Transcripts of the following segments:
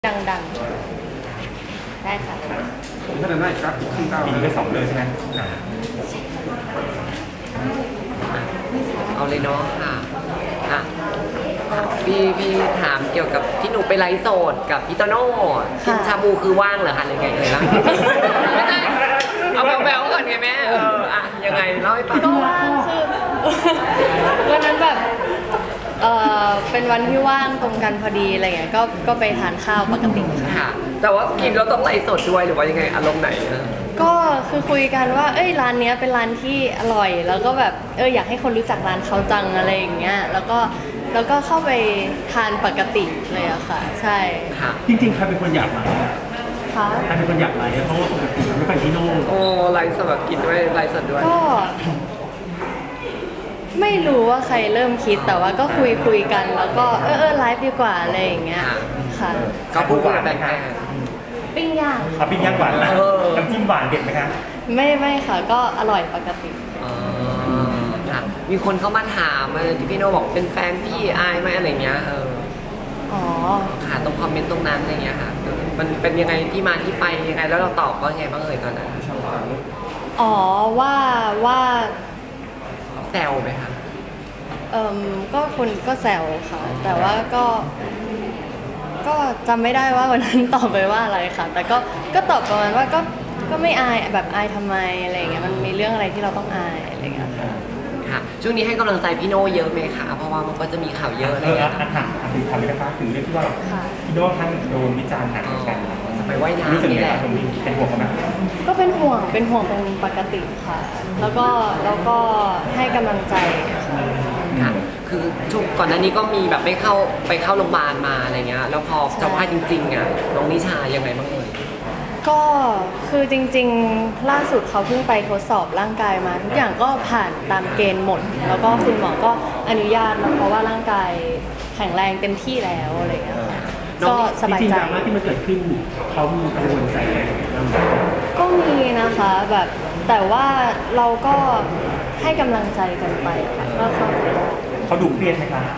ดังๆได้ค่ะผมก็ได้ครับขึ้นเก้าปีนี้ก็2 เรื่องใช่ไหมเอาเลยเนาะค่ะพี่ถามเกี่ยวกับที่หนูไปไลฟ์สดกับพี่โตโน่กินชาบูคือว่างเหรอคะหรือไงเลยล่ะไม่ใช่เอาแบวๆก่อนไงแม่ยังไงเล่าให้ฟังก็ว่างคือวันนั้นแบบเป็นวันที่ว่างตรงกันพอดีอะไรเงี้ยก็ไปทานข้าวปกติค่ะแต่ว่ากินแล้วต้องไลฟ์สดด้วยหรือว่ายังไงอารมณ์ไหนก็คือคุยกันว่าร้านนี้เป็นร้านที่อร่อยแล้วก็แบบอยากให้คนรู้จักร้านเขาจังอะไรอย่างเงี้ยแล้วก็เข้าไปทานปกติเลยอะค่ะใช่ค่ะจริงๆใครเป็นคนอยากมาคะใครเป็นคนอยากมาเพราะว่าปกติไม่ค่อยที่โน่โอ้ไลฟ์สดแบบกินด้วยไลฟ์สดด้วยก็ไม่รู้ว่าใครเริ่มคิดแต่ว่าก็คุยกันแล้วก็ไลฟ์ดีกว่าอะไรอย่างเงี้ยค่ะก็พูดกันแบบแฟนปิ้งย่างปิ้งย่างหวานนะน้ำจิ้มหวานเด็ดไหมคะไม่ค่ะก็อร่อยปกติค่ะมีคนเข้ามาถามที่พี่โน่บอกเป็นแฟนพี่อายไหมอะไรเงี้ยค่ะตรงคอมเมนต์ตรงนั้นอะไรเงี้ยค่ะมันเป็นยังไงที่มาที่ไปยังไงแล้วเราตอบว่าไงบ้างตอนนั้นว่าแซวไหมคะก็คนก็แซวค่ะแต่ว่าก็จำไม่ได้ว่าวันนั้นตอบไปว่าอะไรค่ะแต่ก็ตอบประมาณว่าก็ไม่อายแบบอายทำไมอะไรเงี้ยมันมีเรื่องอะไรที่เราต้องอายอะไรเงี้ยค่ะช่วงนี้ให้กำลังใจพี่โน่เยอะไหมคะเพราะว่ามันก็จะมีข่าวเยอะอะไรเงี้ยถามไม่ได้ถึงเรื่องที่ว่าพี่โน่ท่านโดนวิจารณ์หนักเหมือนกันจะไปว่ายน้ำนี่แหละเป็นห่วงไหมก็เป็นห่วงเป็นปกติค่ะแล้วก็ให้กำลังใจค่ะคือช่วงก่อนหน้านี้ก็มีแบบไปเข้าโรงพยาบาลมาอะไรเงี้ยแล้วพอจะพลาดจริงๆน้องนิชายังไงบ้างก็คือจริงๆล่าสุดเขาเพิ่งไปทดสอบร่างกายมาทุกอย่างก็ผ่านตามเกณฑ์หมดแล้วก็คุณหมอก็อนุญาตแล้วเพราะว่าร่างกายแข็งแรงเต็มที่แล้วอะไรเงี้ยก็สบายใจที่มันเกิดขึ้นเขามีกังวลใจอะไรก็มีนะคะแบบแต่ว่าเราก็ให้กำลังใจกันไปค่ะก็เขาดูเครียดไหมคะ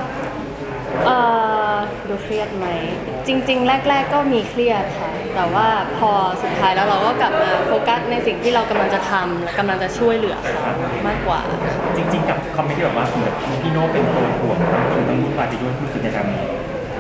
ดูเครียดไหมจริงๆแรกๆก็มีเครียดค่ะแต่ว่าพอสุดท้ายแล้วเราก็กลับมาโฟกัสในสิ่งที่เรากำลังจะทำและกำลังจะช่วยเหลือเขามากกว่าจริงๆกับคอมเมนต์ที่แบบว่าพี่โน่เป็นตัวถ่วงคนต้องมุ่งไปด้วยรู้สึกในการนี้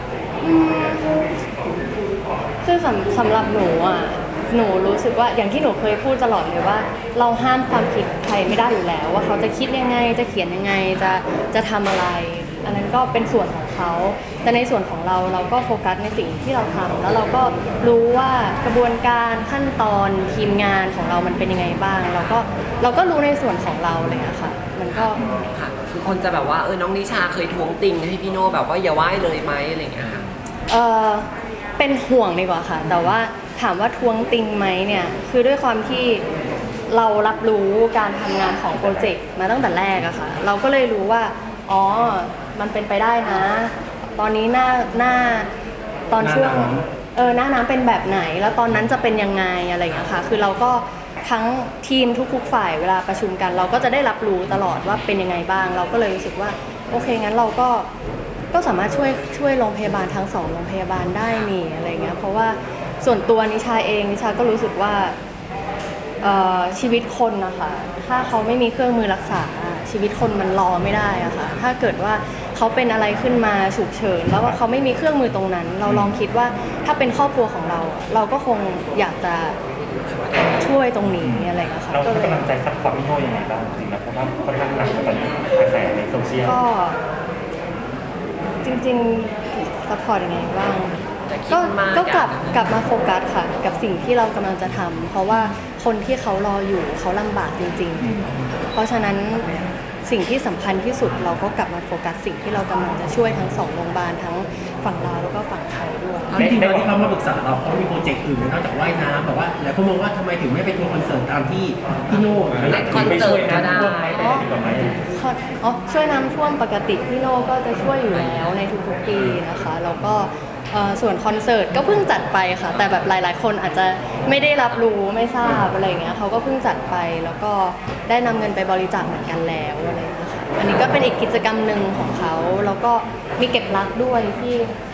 คือสำหรับหนูรู้สึกว่าอย่างที่หนูเคยพูดตลอดเลยว่าเราห้ามความคิดใครไม่ได้อยู่แล้วว่าเขาจะคิดยังไงจะเขียนยังไงจะทำอะไรอันนั้นก็เป็นส่วนของเขาแต่ในส่วนของเราก็โฟกัสในสิ่งที่เราทำแล้วเราก็รู้ว่ากระบวนการขั้นตอนทีมงานของเรามันเป็นยังไงบ้างเราก็รู้ในส่วนของเราเลยอะค่ะมันก็ค่ะคือคนจะแบบว่าน้องนิชาเคยทวงติงให้พี่โน่แบบว่าอย่าไหว้เลยไหมอะไรอย่างเงี้ยค่ะเป็นห่วงดีกว่าค่ะแต่ว่าถามว่าทวงติงไหมเนี่ยคือด้วยความที่เรารับรู้การทำงานของโปรเจกต์มาตั้งแต่แรกอะค่ะเราก็เลยรู้ว่ามันเป็นไปได้นะตอนนี้หน้าตอนช่วงหน้าน้ำเป็นแบบไหนแล้วตอนนั้นจะเป็นยังไงอะไรอย่างเงี้ยค่ะคือเราก็ทั้งทีมทุกๆฝ่ายเวลาประชุมกันเราก็จะได้รับรู้ตลอดว่าเป็นยังไงบ้างเราก็เลยรู้สึกว่าโอเคงั้นเราก็สามารถช่วยโรงพยาบาลทั้ง2โรงพยาบาลได้นี่อะไรเงี้ยเพราะว่าส่วนตัวนิชาเองนิชาก็รู้สึกว่าชีวิตคนนะคะถ้าเขาไม่มีเครื่องมือรักษาชีวิตคนมันรอไม่ได้อะค่ะถ้าเกิดว่าเขาเป็นอะไรขึ้นมาฉุกเฉินแล้วว่าเขาไม่มีเครื่องมือตรงนั้นเราลองคิดว่าถ้าเป็นครอบครัวของเราก็คงอยากจะช่วยตรงนี้อะไรอย่างเงี้ยค่ะเราให้กำลังใจซัพพอร์ตพี่โน่ยังไงบ้างจริงๆนะเพราะว่าค่อนข้างหนักตอนนี้กระแสในโซเชียลก็จริงๆซัพพอร์ตยังไงบ้างก็กลับมาโฟกัสค่ะกับสิ่งที่เรากำลังจะทำเพราะว่าคนที่เขารออยู่เขาลำบากจริงๆเพราะฉะนั้นสิ่งที่สำคัญที่สุดเราก็กลับมาโฟกัสสิ่งที่เรากำลังจะช่วยทั้ง2โรงพยาบาลทั้งฝั่งเราแล้วก็ฝั่งไทยด้วยจริงๆตอนที่เขามาปรึกษาเราเขามีโปรเจกต์อื่นนอกจากว่ายน้ำแบบว่าแล้วเขามองว่าทำไมถึงไม่ไปทัวร์คอนเสิร์ตตามที่พี่โน่ไปช่วยน้ำท่วมไหมช่วยน้ำท่วมปกติพี่โน่ก็จะช่วยอยู่แล้วในทุกๆปีนะคะแล้วก็ส่วนคอนเสิร์ตก็เพิ่งจัดไปค่ะแต่แบบหลายๆคนอาจจะไม่ได้รับรู้ไม่ทราบอะไรเงี้ยเขาก็เพิ่งจัดไปแล้วก็ได้นำเงินไปบริจาคเหมือนกันแล้วอะไรนะคะอันนี้ก็เป็นอีกกิจกรรมหนึ่งของเขาแล้วก็มีเก็บรักด้วยที่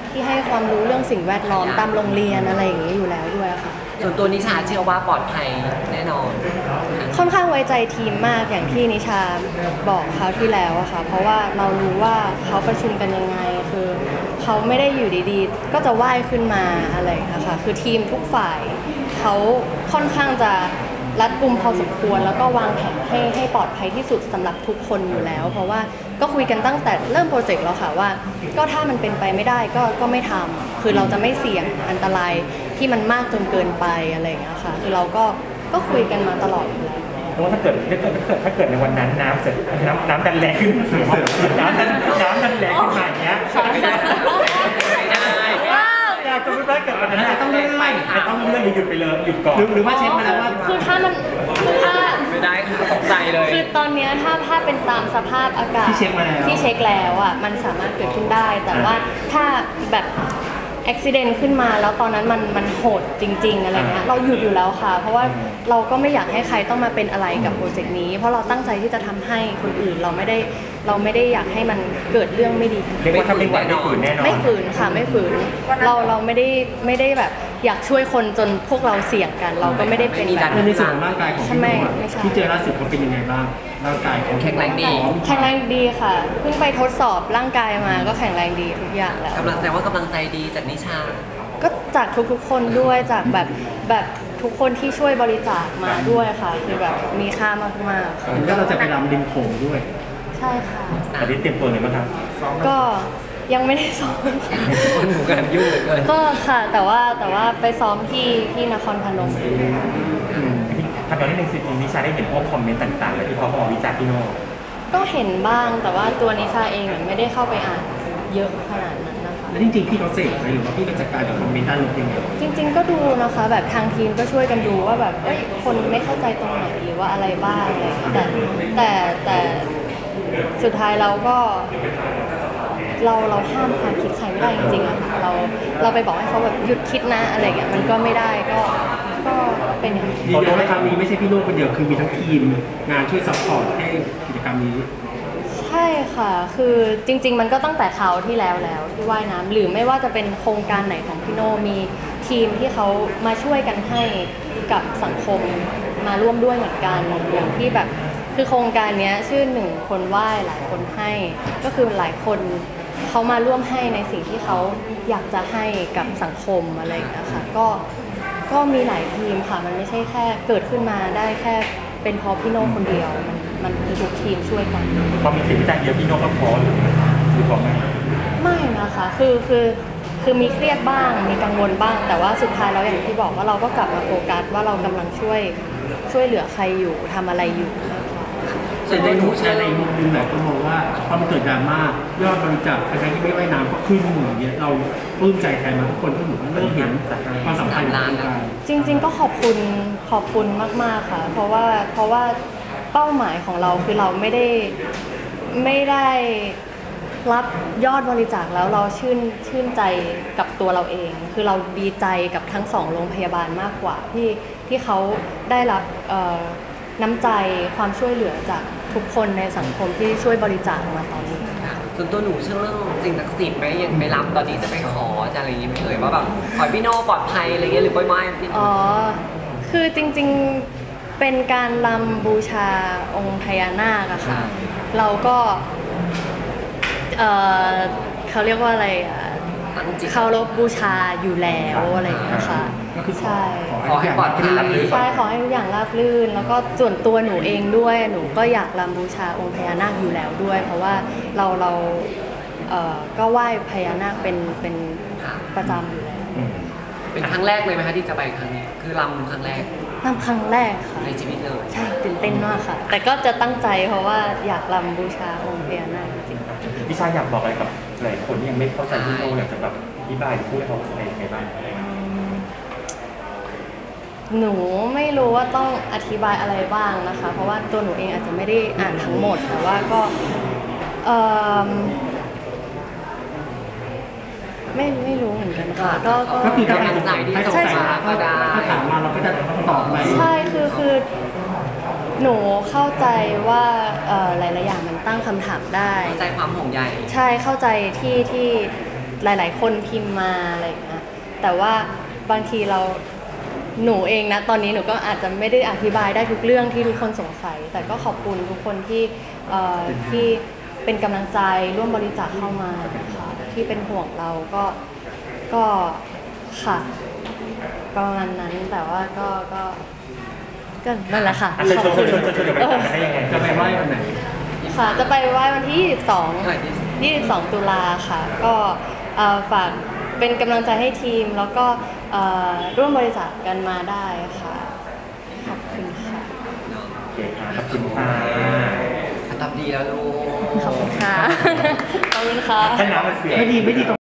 ที่ให้ความรู้เรื่องสิ่งแวดล้อมตามโรงเรียนอะไรอย่างนี้อยู่แล้วด้วยค่ะส่วนตัวนิชาเชื่อว่าปลอดภัยแน่นอนค่อนข้างไว้ใจทีมมากอย่างที่นิชาบอกคราวที่แล้วอะค่ะเพราะว่าเรารู้ว่าเขาประชุมกันยังไงคือเขาไม่ได้อยู่ดีๆก็จะว่ายขึ้นมาอะไรนะคะคือทีมทุกฝ่ายเขาค่อนข้างจะรัดกุมพอสมควรแล้วก็วางแผนให้ปลอดภัยที่สุดสำหรับทุกคนอยู่แล้วเพราะว่าก็คุยกันตั้งแต่เริ่มโปรเจกต์แล้วค่ะว่าก็ถ้ามันเป็นไปไม่ได้ก็ไม่ทำคือเราจะไม่เสี่ยงอันตรายที่มันมากจนเกินไปอะไรอย่างเงี้ยค่ะคือเราก็คุยกันมาตลอดอยู่แล้วเพราะว่าถ้าเกิดในวันนั้นน้ำเสร็จน้ำดันแรงขึ้นน้ำดันแรงขึ้นมาอย่างเงี้ยไม่ได้อยากจะไม่ได้เกิดวันนั้นต้องเลื่อนหรือหยุดไปเลยหยุดก่อนหรือว่าเช็คมาแล้วว่าคือถ้าไม่ได้ค่ะตกใจเลยคือตอนเนี้ยถ้าเป็นตามสภาพอากาศที่เช็คมาแล้วที่เช็คแล้วอ่ะมันสามารถเกิดขึ้นได้ แต่ว่าถ้าแบบอุบิเหตุขึ้นมาแล้วตอนนั้นมันโหดจริงๆอะไรเงี้ยเราหยุดอยู่แล้วค่ะ เพราะว่าเราก็ไม่อยากให้ใครต้องมาเป็นอะไรกับโปรเจกต์นี้ เพราะเราตั้งใจที่จะทำให้คนอื่นเราไม่ได้อยากให้มันเกิดเรื่องไม่ดีเรียกว่าถ้าไม่ไหวไม่ฝืนแน่นอนไม่ฝืนค่ะไม่ฝืนเราไม่ได้แบบอยากช่วยคนจนพวกเราเสี่ยงกัน เราก็ไม่ได้เป็นแบบในส่วนของร่างกายของพี่โน่ไม่ใช่ที่เจอล่าสุดเขาเป็นยังไงบ้างร่างกายของแข็งแรงดีแข็งแรงดีค่ะเพิ่งไปทดสอบร่างกายมาก็แข็งแรงดีทุกอย่างแล้วกำลังแสดงว่ากำลังใจดีจากนิชาก็จากทุกๆคนด้วยจากแบบทุกคนที่ช่วยบริจาคมาด้วยค่ะคือแบบมีค่ามากๆค่ะเห็นว่าเราจะไปรำริมโขงด้วยใช่ค่ะตอนนี้เตรียมตัวเลยมั้งครับก็ยังไม่ได้ซ้อมคนหนูกันยุ่งเหลือเกินก็ค่ะแต่ว่าไปซ้อมที่นครพนมทำตอนนี้หนึ่งสิบนิชาได้เห็นพวกคอมเมนต์ต่างๆเลยที่เขาบอกวิจารณ์พี่โน่ก็เห็นบ้างแต่ว่าตัวนิชาเองไม่ได้เข้าไปอ่านเยอะขนาดนั้นนะคะแล้วจริงๆพี่เขาเสกไหมหรือว่าพี่ก็จัดการกับคอมเมนต์ด้านลบยังไงจริงๆก็ดูนะคะแบบทางทีมก็ช่วยกันดูว่าแบบคนไม่เข้าใจตรงไหนหรือว่าอะไรบ้างอะไรอย่างเงี้ยแต่สุดท้ายเราก็เราห้ามความคิดใครไม่ได้จริงๆอะค่ะเราไปบอกให้เขาแบบหยุดคิดนะอะไรอย่างเงี้ยมันก็ไม่ได้ก็เป็นอย่างนี้ยืนยันว่าครั้งนี้ไม่ใช่พี่โน่คนเดียวคือมีทั้งทีมงานช่วยซัพพอร์ตให้กิจกรรมนี้ใช่ค่ะคือจริงๆมันก็ตั้งแต่คราวที่แล้วที่ว่ายน้ำหรือไม่ว่าจะเป็นโครงการไหนของพี่โน่มีทีมที่เขามาช่วยกันให้กับสังคมมาร่วมด้วยเหมือนกันอย่างที่แบบคือโครงการนี้ชื่อหนึ่งคนว่ายหลายคนให้ก็คือหลายคนเขามาร่วมให้ในสิ่งที่เขาอยากจะให้กับสังคมอะไรอย่างเงี้ยค่ะก็มีหลายทีมค่ะมันไม่ใช่แค่เกิดขึ้นมาได้แค่เป็นเพราะพี่โน่คนเดียวมันคือทุกทีมช่วยกันพอมีเสียงวิจารณ์เยอะพี่โน่ก็พอหรือพอไหมไม่นะคะคือมีเครียดบ้างมีกังวลบ้าง แต่ว่าสุดท้ายแล้วอย่างที่บอกว่าเราก็กลับมาโฟกัสว่าเรากำลังช่วยเหลือใครอยู่ทำอะไรอยู่ส่วนในหนูแชร์ในมุมหลายคนมองว่าพอมันเกิดดราม่ายอดบริจาคใครที่ไม่ว่ายน้ำก็ขึ้นอย่างเงี้ยเราปลื้มใจแทนมาทุกคนก็เหมือนว่าเริ่มเห็นความสำคัญของโครงการจริงๆก็ขอบคุณมากๆค่ะ เพราะว่าเป้าหมายของเราคือเราไม่ได้รับยอดบริจาคแล้วเราชื่นใจกับตัวเราเอง คือเราดีใจกับทั้ง2โรงพยาบาลมากกว่าที่เขาได้รับน้ำใจความช่วยเหลือจากทุกคนในสังคมที่ช่วยบริจาคมาตอนนี้ส่วนตัวหนูเชื่อเรื่องสิ่งศักดิ์สิทธิ์ไหมอย่างไปรำตอนนี้จะไปขอจะอะไรอย่างงี้ไหมเอ่ยว่าแบบขอให้พี่โน่ปลอดภัยอะไรเงี้ยหรือปล่อยไม้พี่อ๋อคือจริงๆเป็นการรำบูชาองค์พญานาคอะค่ะเราก็เขาเรียกว่าอะไรอะตั้งจิตเคารพบูชาอยู่แล้วอะไรอย่างเงี้ยค่ะก็คือใช่ขอให้ปลอดภัยใช่ขอให้ทุกอย่างราบรื่น แล้วก็ส่วนตัวหนูเองด้วยหนูก็อยากรำบูชาองค์พญานาคอยู่แล้วด้วย เพราะว่าเราก็ไหว้พญานาคเป็นประจำอยู่แล้วเป็นครั้งแรกเลยไหมคะที่จะไปครั้งนี้คือรำครั้งแรกรำครั้งแรกค่ะในชีวิตเลยใช่ตื่นเต้นมากค่ะ แต่ก็จะตั้งใจเพราะว่าอยากรำบูชาองค์พญานาคจริงพี่ชายอยากบอกอะไรกับหลายคนที่ยังไม่เข้าใจพี่โน่อยากจะแบบอธิบายหรือพูดให้เขาเข้าใจยังไงบ้างหนูไม่รู้ว่าต้องอธิบายอะไรบ้างนะคะ เพราะว่าตัวหนูเองอาจจะไม่ได้อ่านทั้งหมด แต่ว่าก็ไม่รู้เหมือนกันค่ะก็ก็คือถ้าให้กำลังใจที่ให้สงใส่สารก็ได้ถ้าถามมาเราก็จะตอบไปใช่คือหนูเข้าใจว่าหลายๆอย่างมันตั้งคำถามได้เข้าใจความห่วงใยใช่เข้าใจที่หลายๆคนพิมพ์มาอะไรอย่างเงี้ยแต่ว่าบางทีหนูเองนะตอนนี้หนูก็อาจจะไม่ได้อธิบายได้ทุกเรื่องที่ทุกคนสงสัยแต่ก็ขอบคุณทุกคนที่เป็นกำลังใจร่วมบริจาคเข้ามาค่ะที่เป็นห่วงเราก็ค่ะประมาณนั้นแต่ว่าก็นั่นแหละค่ะอ่ะชวนเดี๋ยวไปทำได้ยังไงจะไปไหว้วันไหนค่ะจะไปไหว้วันที่22ตุลาค่ะก็ฝากเป็นกำลังใจให้ทีมแล้วก็ร่วมบริจาคกันมาได้ค่ะขอบคุณค่ะโอเคค่ะขอบคุณค่ะทำดีแล้วลูกขอบคุณค่ะขอบคุณค่ะถ้าน้ำมันเสียไม่ดี